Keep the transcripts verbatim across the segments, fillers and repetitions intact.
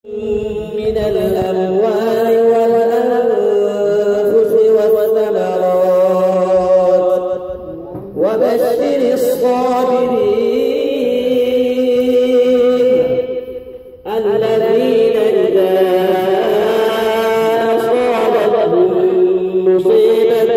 من الأموال والأنفس والثمرات وبشر الصابرين الذين إذا أصابتهم مصيبة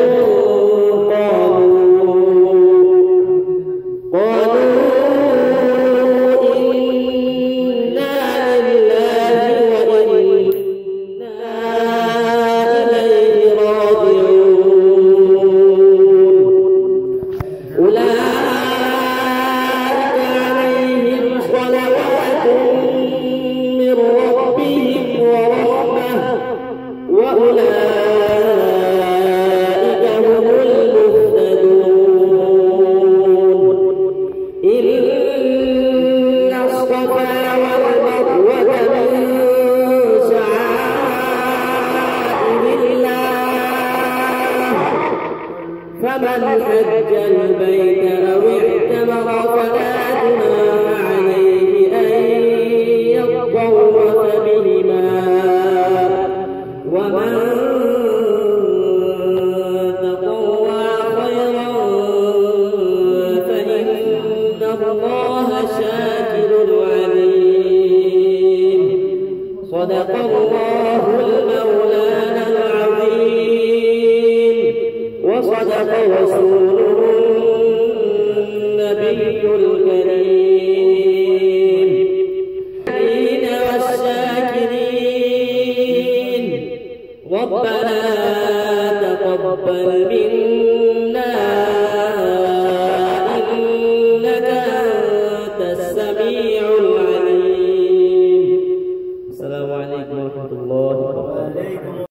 وأولئك هم المهتدون. إن الصفا والمروة من شعائر الله فمن حج البيت أو اعتمر فلا جناح عليه أن يطوف بهما ومن تطوع خيرا فإن الله شاكر عليم. صدق الله المولانا العظيم وصدق رسوله النبي الكريم. والشاكرين ربنا تقبل منا إنك أنت السميع العليم. السلام عليكم ورحمة الله وبركاته.